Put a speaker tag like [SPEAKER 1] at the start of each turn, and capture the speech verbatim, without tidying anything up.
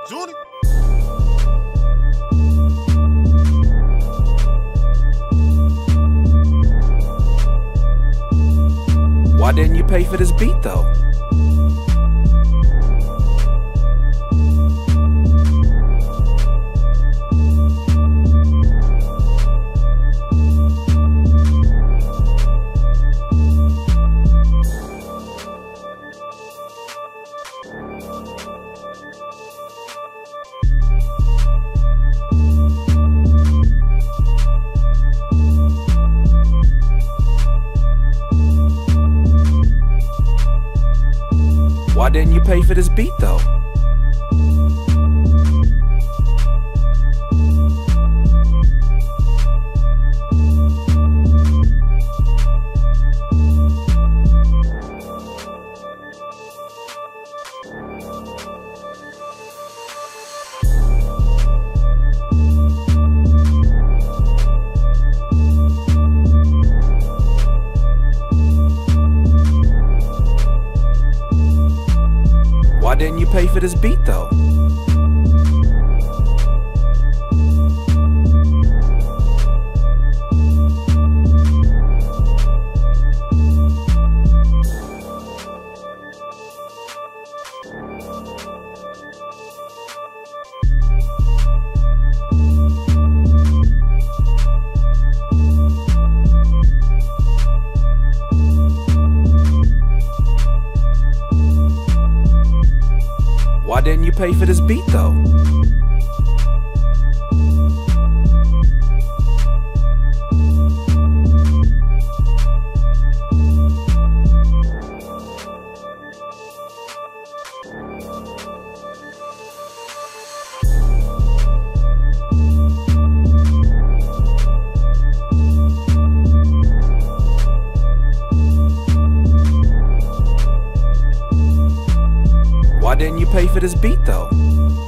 [SPEAKER 1] Junie.
[SPEAKER 2] Why didn't you pay for this beat though? Why didn't you pay for this beat though? Why didn't you pay for this beat though? Why didn't you pay for this beat though? Why didn't you pay for this beat though?